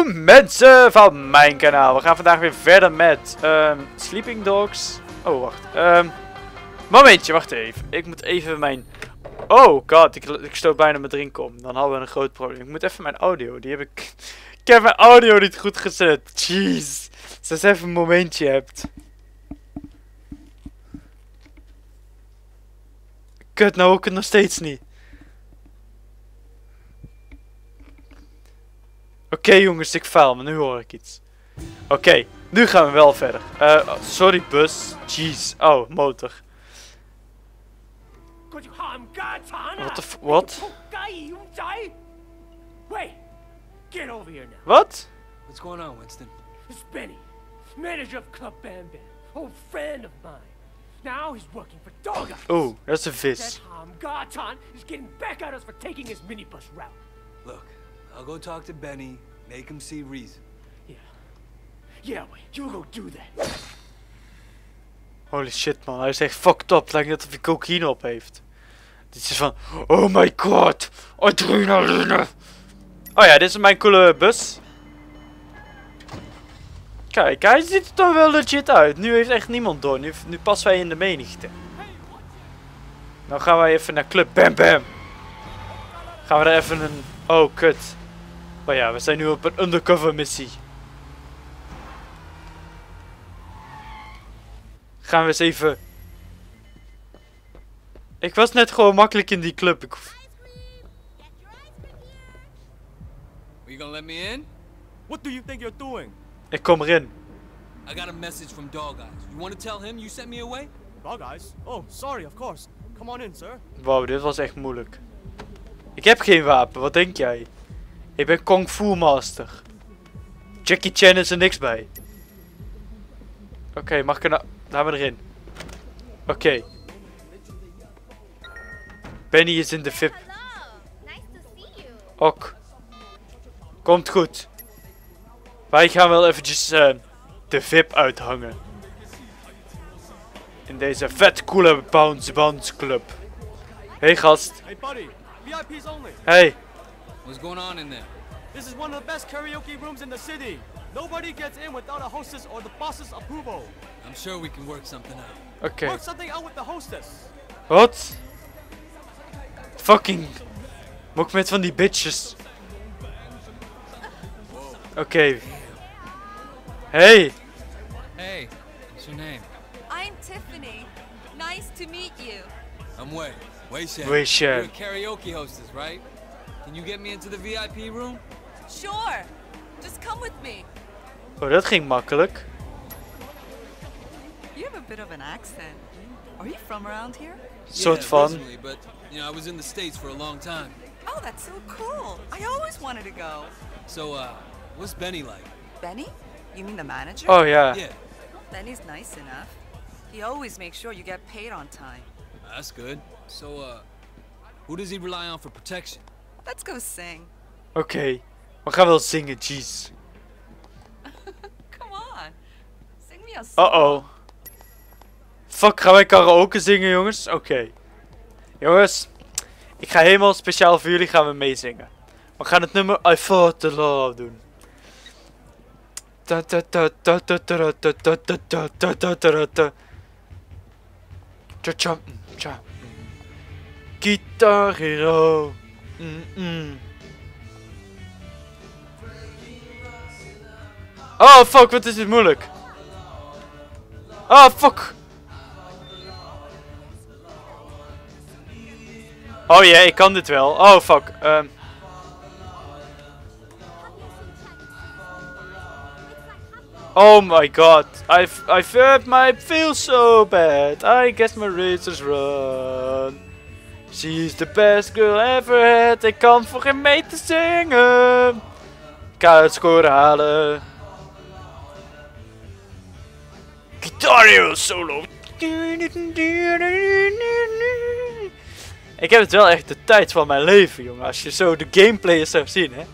Mensen van mijn kanaal. We gaan vandaag weer verder met Sleeping Dogs. Oh, wacht. Momentje, wacht even. Ik moet even mijn... Oh god, ik stoot bijna mijn drink om. Dan hadden we een groot probleem. Ik moet even mijn audio. Die heb ik... Ik heb mijn audio niet goed gezet. Jeez. Als je even een momentje hebt. Kut, nou ook het nog steeds niet. Oké, jongens, ik faal, maar nu hoor ik iets. Oké, nu gaan we wel verder. Sorry bus. Jeez. Oh, motor. What the f... What? Wait! Get over here now. Wat? What's going on, Winston? It's Benny, manager of Club Bam Bam, old friend of mine. Now he's working for Dog Eyes. Oeh, dat is een vis. That Garton is getting back at us for taking his minibus route. Look, I'll go talk to Benny, make him see reason. Yeah, wait, you go do that. Holy shit, man. Hij is echt fucked up. Het lijkt net of hij cocaïne op heeft. Dit is van... Oh my god. Adrenaline. Oh ja, dit is mijn coole bus. Kijk, hij ziet er toch wel legit uit. Nu heeft echt niemand door. Nu passen wij in de menigte. Nou gaan wij even naar Club Bam Bam. Gaan we er even een... Oh, kut. Oh ja, we zijn nu op een undercover missie. Gaan we eens even... Ik was net gewoon makkelijk in die club. Are you gonna let me in? What do you think you're doing? Ik kom erin. I got a message from Dog Eyes. You want to tell him you sent me away? Dog Eyes? Oh, sorry, of course. Come on in, sir. Wow, dit was echt moeilijk. Ik heb geen wapen, wat denk jij? Ik ben Kung Fu Master. Jackie Chan is er niks bij. Oké, mag ik er nou... Laten we erin. Oké. Benny is in de VIP. Ok. Komt goed. Wij gaan wel eventjes de VIP uithangen. In deze vet coole bounce club. Hey gast. Hey, buddy. VIPs only. Hey. What's going on in there? This is one of the best karaoke rooms in the city. Nobody gets in without a hostess or the boss's approval. I'm sure we can work something out. Oké. Work something out with the hostess. Wat? Fucking. Moet ik met van die bitches. Oké. Hey. Hey, what's your name? I'm Tiffany. Nice to meet you. I'm Wei. Wei Shen. Wei Shen. You're a karaoke hostess, right? Can you get me into the VIP room? Sure. Just come with me. Oh, dat ging makkelijk. You have a bit of an accent. Are you from around here? Soort van. Originally, but you know, I was in the States for a long time. Oh, that's so cool. I always wanted to go. So, what's Benny like? Benny? You mean the manager? Oh ja. Yeah, Benny's nice enough. He always makes sure you get paid on time. that's good. So, who does he rely on for protection? Let's go sing. Oké. We gaan wel zingen, jeez. Come on. Sing me a song. Uh-oh. Fuck, gaan wij karaoke zingen, jongens? Oké. Jongens. Ik ga helemaal speciaal voor jullie gaan we meezingen. We gaan het nummer I Fought the Law doen. Guitar Hero. Oh fuck, wat is dit moeilijk. Oh fuck. Oh ja, ik kan dit wel. Oh fuck. Oh my god. I felt my feel so bad. I guess my razors run. She's the best girl ever had. Ik kan voor geen mee te zingen. Ik ga het score halen. Guitar Hero solo. Ik heb het wel echt de tijd van mijn leven, jongen. Als je zo de gameplay zou zien, hè.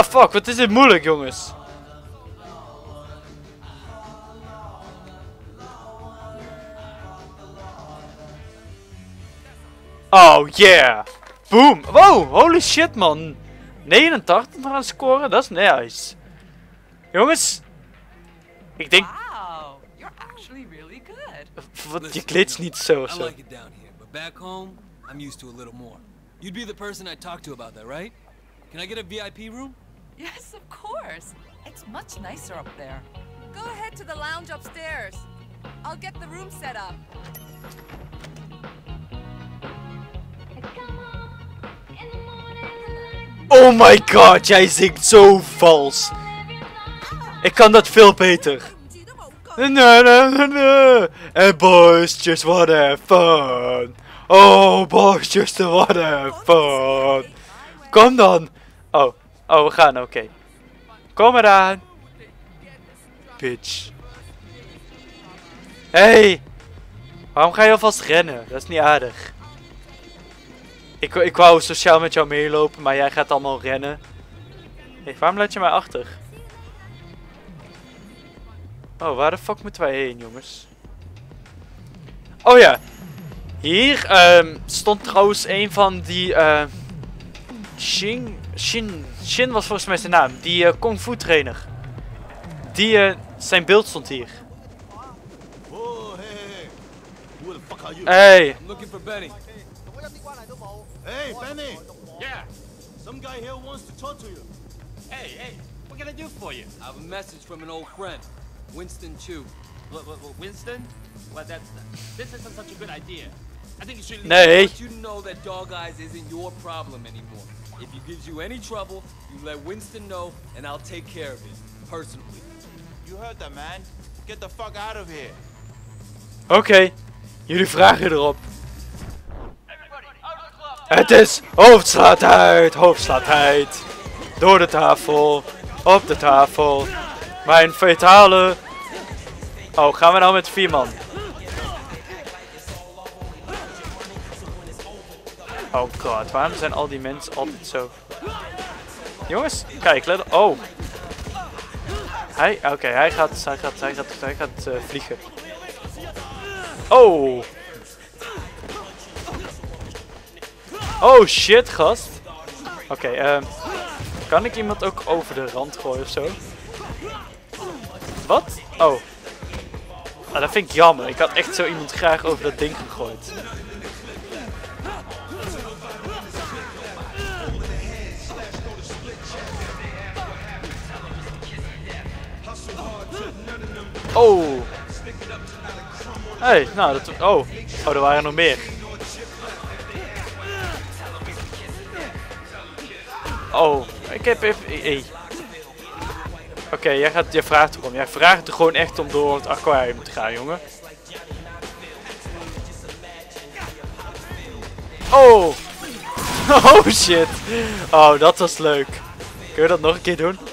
Ah, fuck, wat is dit moeilijk, jongens. Oh, yeah. Boom. Wow, holy shit, man. 89 gaan scoren, dat is nice. Jongens. Ik denk... Wow, you're actually really good. Wat, je glitst niet zo of I zo. like it down here, but back home, I'm used to a little more. You'd be the person I talked to about that, right? Can I get a VIP room? Yes, of course. It's much nicer up there. Go ahead to the lounge upstairs. I'll get the room set up. Oh my god, jij zingt zo vals. Ik kan dat veel beter. Na, na, na, na. And boys just wanna have fun. Oh, boys just wanna have fun. Kom dan. Oh, we gaan, oké. Kom eraan. Bitch. Hey. Waarom ga je alvast rennen? Dat is niet aardig. Ik wou sociaal met jou meelopen, maar jij gaat allemaal rennen. Hey, waarom laat je mij achter? Oh, waar de fuck moeten wij heen, jongens? Oh ja. Hier stond trouwens een van die... Shin was volgens mij zijn naam. Die kung fu trainer. Zijn beeld stond hier. Whoa, hey. Who the fuck are you? Hey. I'm looking for Benny. Hey, Benny. Yeah. Some guy here wants to talk to you. Hey, what can I do for you? I have a message from an old friend, Winston Chu. Winston? Well, this isn't such a good idea. I think you should leave. Nee. I want you to know that Dog Eyes isn't your problem anymore. If he gives you any trouble, you let Winston know, and I'll take care of it, personally. You heard that, man. Get the fuck out of here. Oké. Jullie vragen erop. Het is hoofdslaatheid. Door de tafel. Op de tafel. Mijn fatale... Oh, gaan we nou met 4 man? Oh god, waarom zijn al die mensen altijd zo... Jongens, kijk, let op. Oh. Oké, hij gaat vliegen. Oh. Oh shit, gast. Oké, kan ik iemand ook over de rand gooien of zo? Wat? Oh. Ah, dat vind ik jammer. Ik had echt zo iemand graag over dat ding gegooid. Oh. Hey, nou dat... Oh, er waren nog meer. Oh, ik heb even... Hey. Oké, jij vraagt erom. Jij vraagt er gewoon echt om door het aquarium te gaan, jongen. Oh! Oh shit! Oh, dat was leuk. Kun je dat nog een keer doen?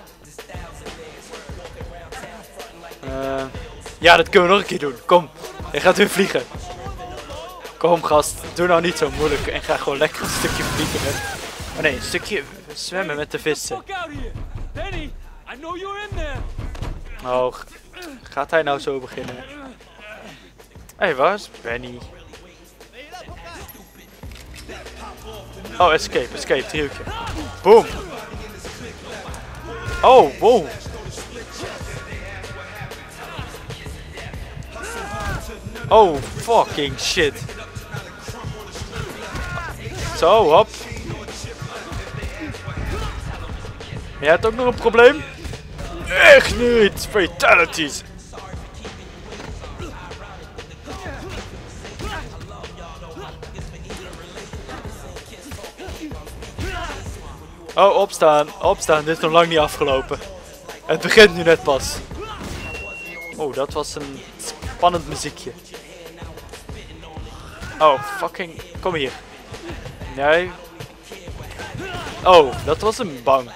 Ja, dat kunnen we nog een keer doen. Kom, je gaat weer vliegen. Kom gast, doe nou niet zo moeilijk en ga gewoon lekker een stukje vliegen met... Oh nee, een stukje zwemmen met de vissen. Benny, I know you're in there. Oh, gaat hij nou zo beginnen? Hé, waar is Benny? Oh, escape, driehoekje. Boom! Oh, wow! Oh, fucking shit. Zo, hop. Jij hebt ook nog een probleem? Echt niet! Fatalities! Oh, opstaan. Opstaan. Dit is nog lang niet afgelopen. Het begint nu net pas. Oh, dat was een spannend muziekje. Oh, fucking... Kom hier. Nee. Oh, dat was een bank.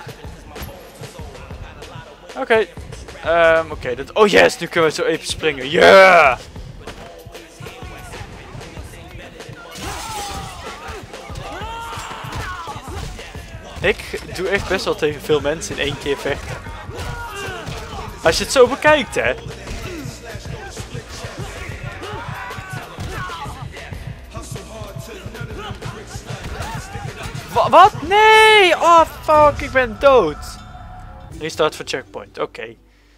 Oké. Oké, dat... Oh yes, nu kunnen we zo even springen. Yeah! Ik doe echt best wel tegen veel mensen in één keer vechten. Als je het zo bekijkt, hè. Wat? Nee! Oh fuck, ik ben dood. Restart voor checkpoint, oké.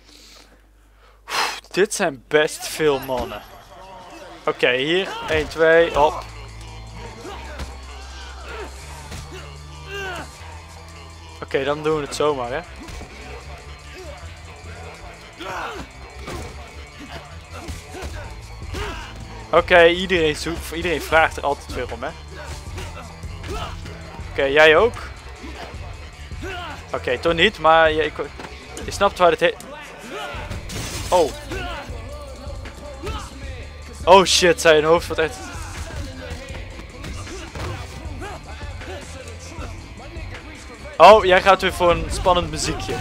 Dit zijn best veel mannen. Oké, hier. 1, 2, hop. Oké, dan doen we het zomaar, hè. Oké, iedereen vraagt er altijd weer om, hè. Oké, jij ook. Oké, toch niet, maar je snapt waar dit heen... Oh. Oh shit, zijn hoofd wordt echt... Oh, jij gaat weer voor een spannend muziekje.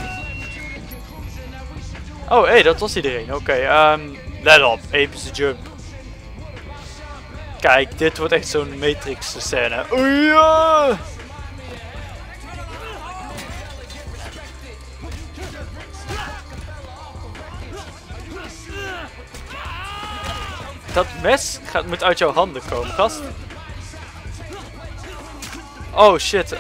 Oh, hé, dat was iedereen. Oké, let op. Epische jump. Kijk, dit wordt echt zo'n Matrix scène. Oei, ja! Dat mes moet uit jouw handen komen, gast. Oh shit,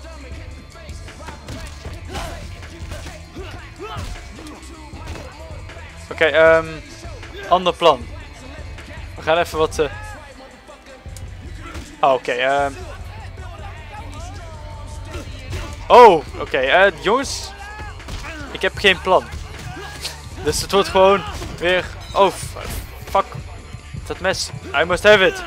Oké, ander plan. We gaan even wat... Oh, oké, Oh, oké, jongens. Ik heb geen plan. Dus het wordt gewoon weer... Oh, fuck. Dat mes. I must have it.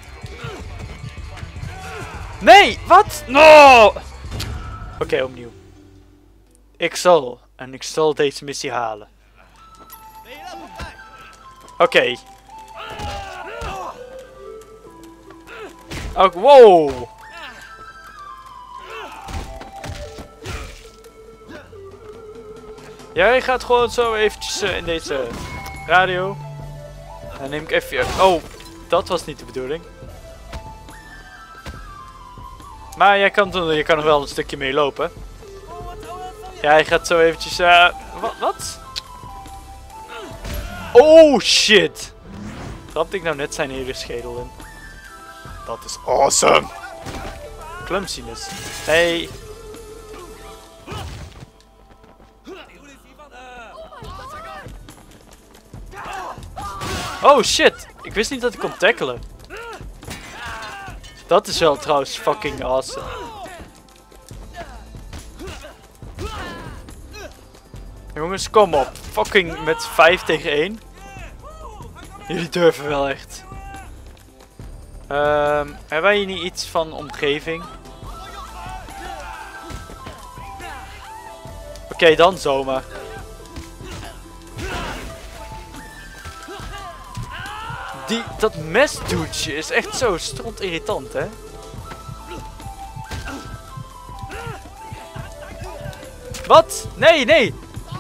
Nee, wat? No! Oké, opnieuw. Ik zal deze missie halen. Oké. Oh, wow. Jij gaat gewoon zo eventjes in deze radio. Dan neem ik even... Oh, dat was niet de bedoeling. Maar jij kan nog wel een stukje mee lopen. Ja, hij gaat zo eventjes... Wat? Oh, shit. Trapte ik nou net zijn hele schedel in? Dat is awesome. Clumsiness. Hey. Oh shit, ik wist niet dat ik kon tackelen. Dat is wel trouwens fucking awesome. Jongens, kom op. Fucking met 5 tegen 1. Jullie durven wel echt. Hebben wij hier niet iets van omgeving? Oké, dan zomaar. Dat mesduwtje is echt zo stront irritant, hè? Wat? Nee, nee!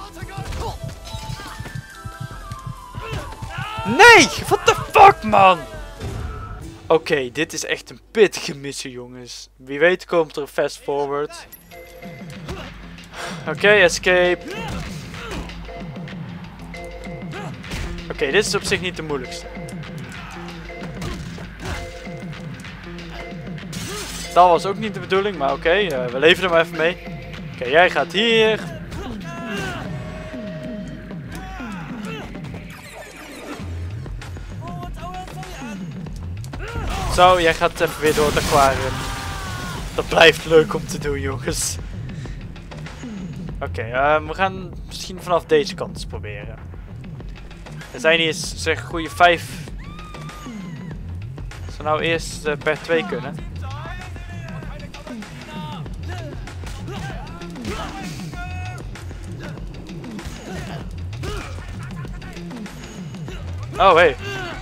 Nee! What the fuck, man! Oké, dit is echt een pittige missie, jongens. Wie weet komt er fast forward. Oké, escape. Oké, dit is op zich niet de moeilijkste. Dat was ook niet de bedoeling, maar oké, we leven er maar even mee. Oké, jij gaat hier. Zo, jij gaat even weer door het aquarium. Dat blijft leuk om te doen, jongens. Oké, we gaan misschien vanaf deze kant eens proberen. Er zijn hier eens, zeg, goede 5. Als we nou eerst per 2 kunnen. Oh, hey.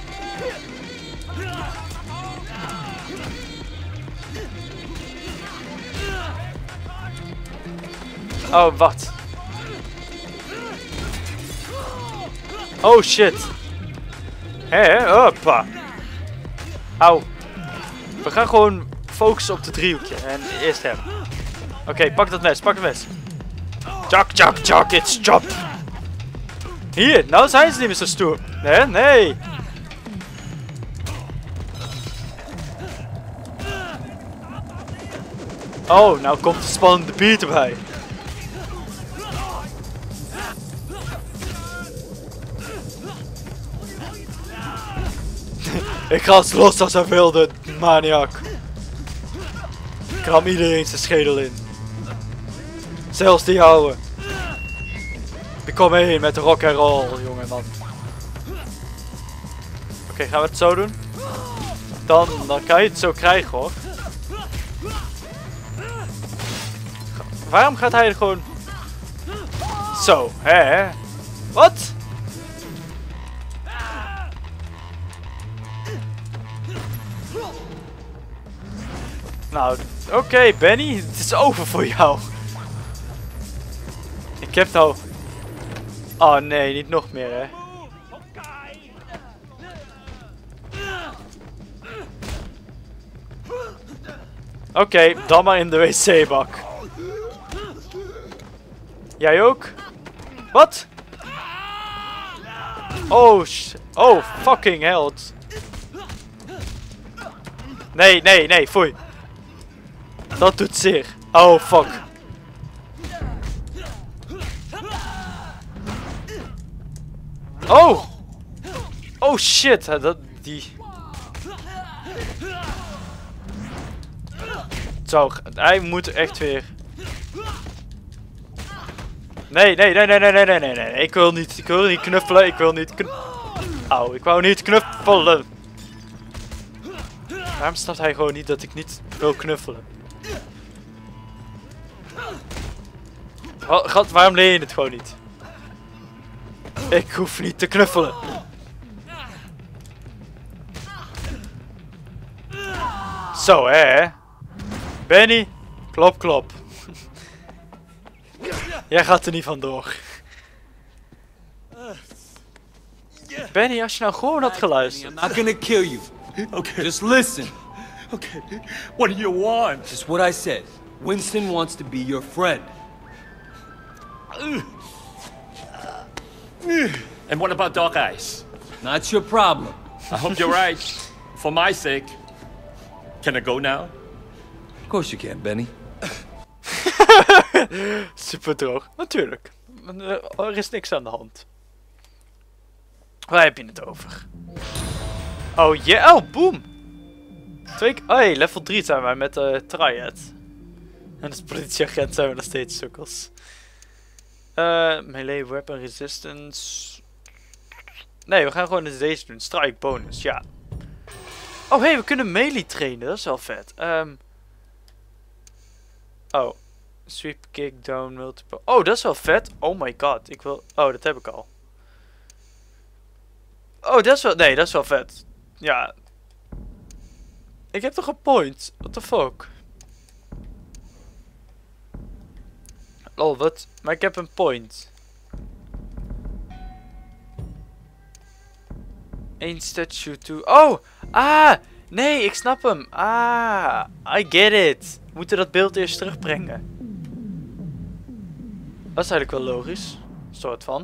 Oh, wat? Oh, shit. Hé, hoppa. Au. We gaan gewoon focussen op de driehoekje. En eerst hem. Oké, pak dat mes, pak het mes. Chak, chak, chak, it's chop. Hier, nou zijn ze niet meer zo stoer. Nee, nee. Oh, nou komt de spannende beat erbij. Ik ga los als een wilde maniak. Ik ram iedereen zijn schedel in. Zelfs die ouwe. Ik kom heen met de rock and roll, jongen man. Oké, gaan we het zo doen? Dan kan je het zo krijgen hoor. Waarom gaat hij er gewoon... Zo, hè? Wat? Nou, oké, Benny, het is over voor jou. Ik heb nou... Oh nee, niet nog meer hè. Oké, dan maar in de wc-bak. Jij ook? Wat? Oh, oh, fucking hell. Nee, nee, nee, foei. Dat doet zeer. Oh, fuck. Oh! Oh shit, die... Zo, hij moet echt weer... Nee, nee, nee, nee, nee, nee, nee, nee, nee, ik wil niet knuffelen, ik wil niet Auw, ik wou niet knuffelen. Waarom snapt hij gewoon niet dat ik niet wil knuffelen? God, waarom leer je het gewoon niet? Ik hoef niet te knuffelen. Zo, hè? Benny, klop, klop. Jij gaat er niet vandoor. Benny, als je nou gewoon had geluisterd. I'm not gonna kill you. Okay. Just listen. Okay. What do you want? Just what I said. Winston wants to be your friend. And what about Dog Eyes? Not your problem. I hope you're right. For my sake. Can I go now? Of course you can, Benny. Super droog. Natuurlijk. Er is niks aan de hand. Waar heb je het over? Oh yeah, oh boom. Oh hey, level 3 zijn wij met Triad. En als politieagent zijn we nog steeds sukkels. Melee weapon resistance. Nee, we gaan gewoon eens deze doen. Strike bonus, ja. Oh hey, we kunnen melee trainen, dat is wel vet. Oh. Sweep, kick, down, multiple. Oh, dat is wel vet. Oh my god, ik wil... Oh, dat heb ik al. Oh, dat is wel... Nee, dat is wel vet. Ja. Ik heb toch een point? What the fuck? Oh, wat? Maar ik heb een point. 1 statue, 2... Oh! Ah! Nee, ik snap hem. Ah! I get it. We moeten dat beeld eerst terugbrengen. Dat is eigenlijk wel logisch. Soort van.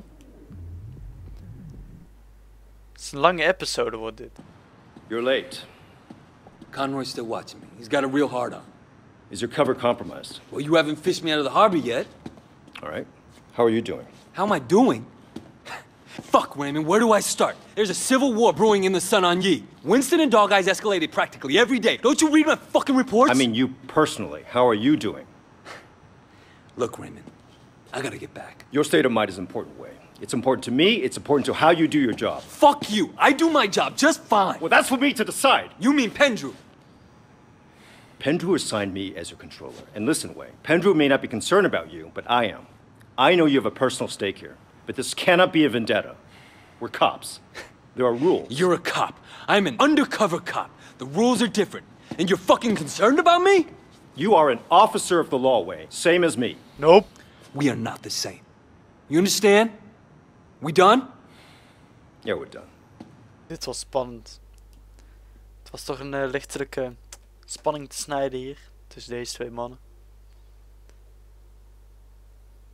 Het is een lange episode wordt dit. You're late. Conroy's still watching me. He's got a real hard on. Is your cover compromised? Well, you haven't fished me out of the harbor yet. All right. How are you doing? How am I doing? Fuck, Raymond, where do I start? There's a civil war brewing in the Sun on Yi. Winston and Dog Eyes escalated practically every day. Don't you read my fucking reports? I mean, you personally. How are you doing? Look, Raymond, I gotta get back. Your state of mind is important, Way. It's important to me. It's important to how you do your job. Fuck you. I do my job just fine. Well, that's for me to decide. You mean Pendrew? Pendrew assigned me as your controller. And listen, Way, Pendrew may not be concerned about you, but I am. I know you have a personal stake here, but this cannot be a vendetta. We're cops. There are rules. You're a cop. I'm an undercover cop. The rules are different. And you're fucking concerned about me? You are an officer of the law, Way, same as me. Nope. We are not the same. You understand? We done? Yeah, we're done. Dit was spannend. Het was toch een lichtelijke spanning te snijden hier. Tussen deze twee mannen.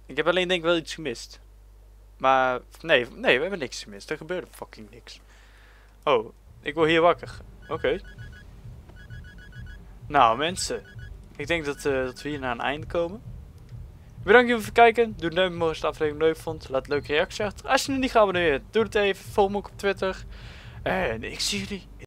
Ik heb alleen denk ik wel iets gemist. Maar nee, we hebben niks gemist. Er gebeurde fucking niks. Oh, ik word hier wakker. Oké. Nou mensen, ik denk dat we hier naar een einde komen. Bedankt jullie voor het kijken. Doe een duimpje omhoog als je de aflevering leuk vond. Laat een leuke reactie achter. Als je nog niet geabonneerd bent, doe het even. Volg me ook op Twitter. En ik zie jullie